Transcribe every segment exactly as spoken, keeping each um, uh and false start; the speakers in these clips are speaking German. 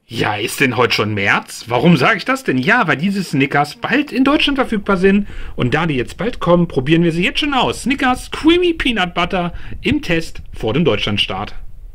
Ja, ist denn heute schon März? Warum sage ich das denn? Ja, weil diese Snickers bald in Deutschland verfügbar sind. Und da die jetzt bald kommen, probieren wir sie jetzt schon aus. Snickers Creamy Peanut Butter im Test vor dem Deutschlandstart.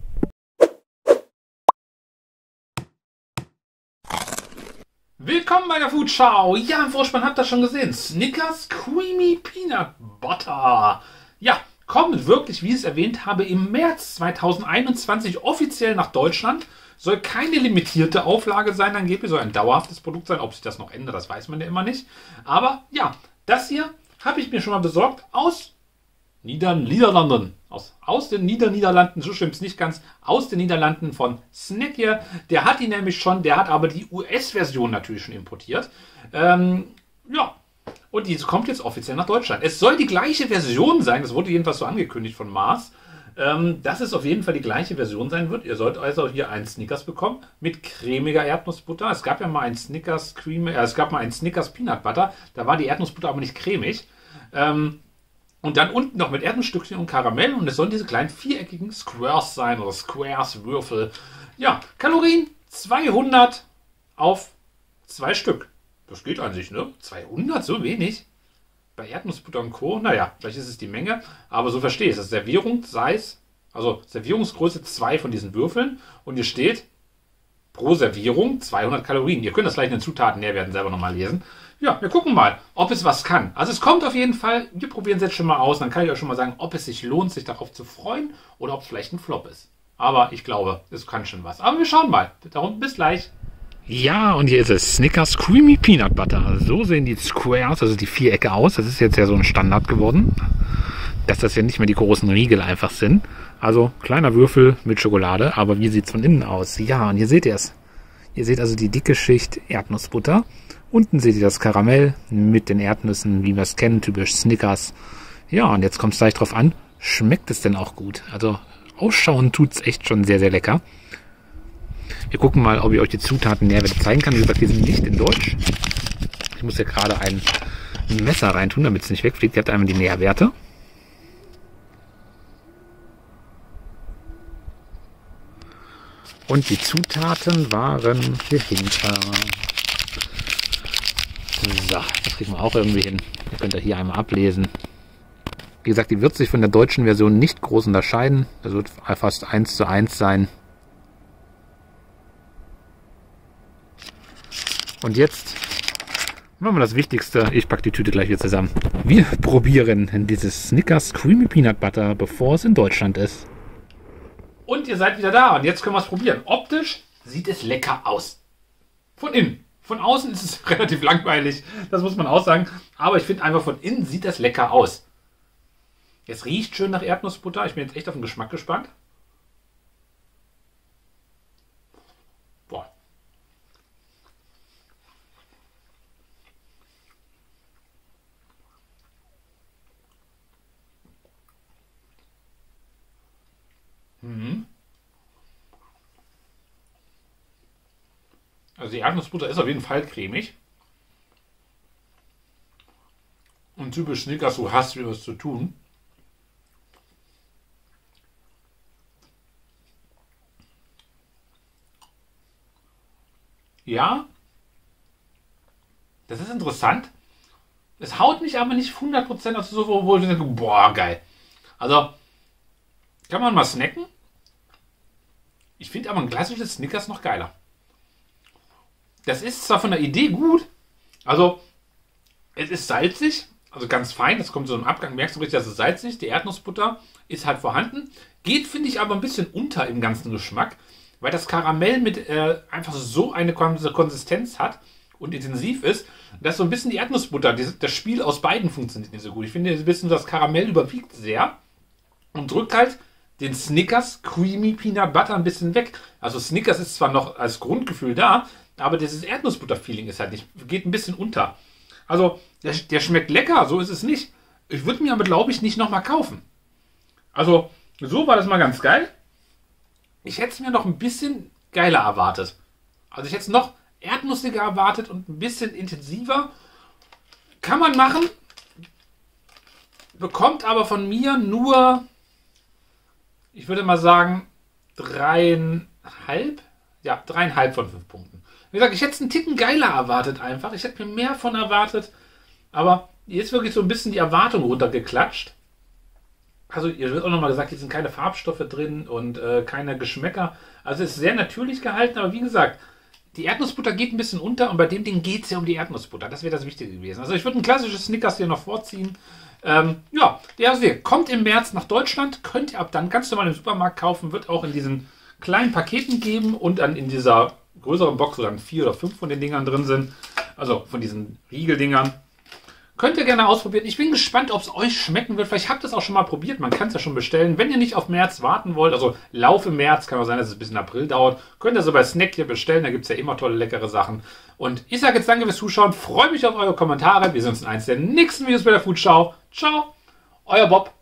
Willkommen bei der Foodschau. Ja, im Vorspann habt ihr schon gesehen. Snickers Creamy Peanut Butter. Ja, kommt wirklich, wie ich es erwähnt habe, im März zweitausendeinundzwanzig offiziell nach Deutschland. Soll keine limitierte Auflage sein, angeblich soll ein dauerhaftes Produkt sein. Ob sich das noch ändert, das weiß man ja immer nicht. Aber ja, das hier habe ich mir schon mal besorgt aus Nieder Niederlanden. Aus, aus den Nieder Niederlanden, so stimmt es nicht ganz, aus den Niederlanden von Snackje. Der hat die nämlich schon, der hat aber die U S-Version natürlich schon importiert. Ähm, ja, und die kommt jetzt offiziell nach Deutschland. Es soll die gleiche Version sein, das wurde jedenfalls so angekündigt von Mars. Ähm, dass es auf jeden Fall die gleiche Version sein wird. Ihr sollt also hier einen Snickers bekommen mit cremiger Erdnussbutter. Es gab ja mal einen Snickers Cream, äh, es gab mal einen Snickers Peanut Butter. Da war die Erdnussbutter aber nicht cremig. Ähm, und dann unten noch mit Erdnussstückchen und Karamell. Und es sollen diese kleinen viereckigen Squares sein oder Squares, Würfel. Ja, Kalorien zweihundert auf zwei Stück. Das geht an sich, ne? zweihundert, so wenig. Bei Erdnussbutter und Co., naja, vielleicht ist es die Menge, aber so verstehe ich es. Das Servierung, Size, also Servierungsgröße zwei von diesen Würfeln und hier steht pro Servierung zweihundert Kalorien. Ihr könnt das gleich in den Zutaten-Nährwerten selber nochmal lesen. Ja, wir gucken mal, ob es was kann. Also es kommt auf jeden Fall, wir probieren es jetzt schon mal aus, dann kann ich euch schon mal sagen, ob es sich lohnt, sich darauf zu freuen oder ob es vielleicht ein Flop ist. Aber ich glaube, es kann schon was. Aber wir schauen mal. Darum bis gleich. Ja, und hier ist es. Snickers Creamy Peanut Butter. So sehen die Squares, also die Vierecke aus. Das ist jetzt ja so ein Standard geworden, dass das ja nicht mehr die großen Riegel einfach sind. Also kleiner Würfel mit Schokolade, aber wie sieht es von innen aus? Ja, und hier seht ihr es. Ihr seht also die dicke Schicht Erdnussbutter. Unten seht ihr das Karamell mit den Erdnüssen, wie wir es kennen, typisch Snickers. Ja, und jetzt kommt es gleich drauf an, schmeckt es denn auch gut? Also ausschauen tut es echt schon sehr, sehr lecker. Wir gucken mal, ob ich euch die Zutaten Nährwerte zeigen kann. Wie gesagt, die sind nicht in Deutsch. Ich muss hier gerade ein Messer reintun, damit es nicht wegfliegt. Ihr habt einmal die Nährwerte. Und die Zutaten waren hier hinter. So, das kriegen wir auch irgendwie hin. Ihr könnt ihr hier einmal ablesen. Wie gesagt, die wird sich von der deutschen Version nicht groß unterscheiden. Das wird fast eins zu eins sein. Und jetzt machen wir das Wichtigste. Ich packe die Tüte gleich wieder zusammen. Wir probieren dieses Snickers Creamy Peanut Butter, bevor es in Deutschland ist. Und ihr seid wieder da. Und jetzt können wir es probieren. Optisch sieht es lecker aus. Von innen. Von außen ist es relativ langweilig. Das muss man auch sagen. Aber ich finde einfach, von innen sieht es lecker aus. Es riecht schön nach Erdnussbutter. Ich bin jetzt echt auf den Geschmack gespannt. Boah. Mhm. Also die Erdnussbutter ist auf jeden Fall cremig. Und typisch Snickers, du hast wieder was zu tun. Ja, das ist interessant. Es haut mich aber nicht hundert Prozent aus, so, wo ich denke, boah, geil. Also, kann man mal snacken. Ich finde aber ein klassisches Snickers noch geiler. Das ist zwar von der Idee gut, also es ist salzig, also ganz fein, das kommt so im Abgang, merkst du richtig, dass es salzig ist, die Erdnussbutter ist halt vorhanden, geht, finde ich, aber ein bisschen unter im ganzen Geschmack, weil das Karamell mit äh, einfach so eine Konsistenz hat und intensiv ist, dass so ein bisschen die Erdnussbutter, das Spiel aus beiden funktioniert nicht so gut. Ich finde, ein bisschen das Karamell überwiegt sehr und drückt halt den Snickers Creamy Peanut Butter ein bisschen weg. Also Snickers ist zwar noch als Grundgefühl da, aber dieses Erdnussbutter-Feeling ist halt nicht, geht ein bisschen unter. Also, der, der schmeckt lecker, so ist es nicht. Ich würde mir aber, glaube ich, nicht nochmal kaufen. Also, so war das mal ganz geil. Ich hätte es mir noch ein bisschen geiler erwartet. Also, ich hätte es noch erdnussiger erwartet und ein bisschen intensiver. Kann man machen. Bekommt aber von mir nur, ich würde mal sagen, dreieinhalb. ja, dreieinhalb von fünf Punkten. Wie gesagt, ich hätte es einen Ticken geiler erwartet einfach. Ich hätte mir mehr von erwartet. Aber jetzt wirklich so ein bisschen die Erwartung runtergeklatscht. Also, ihr wird auch nochmal gesagt, hier sind keine Farbstoffe drin und äh, keine Geschmäcker. Also, es ist sehr natürlich gehalten, aber wie gesagt, die Erdnussbutter geht ein bisschen unter und bei dem Ding geht es ja um die Erdnussbutter. Das wäre das Wichtige gewesen. Also, ich würde ein klassisches Snickers hier noch vorziehen. Ähm, ja, der also hier kommt im März nach Deutschland, könnt ihr ab dann ganz normal im Supermarkt kaufen, wird auch in diesen kleinen Paketen geben und dann in dieser größeren Box, wo dann vier oder fünf von den Dingern drin sind. Also von diesen Riegeldingern. Könnt ihr gerne ausprobieren. Ich bin gespannt, ob es euch schmecken wird. Vielleicht habt ihr es auch schon mal probiert. Man kann es ja schon bestellen. Wenn ihr nicht auf März warten wollt, also Lauf im März, kann auch sein, dass es bis in April dauert, könnt ihr so bei Snack hier bestellen. Da gibt es ja immer tolle, leckere Sachen. Und ich sage jetzt danke fürs Zuschauen. Freue mich auf eure Kommentare. Wir sehen uns in eins der nächsten Videos bei der Food Show. Ciao, euer Bob.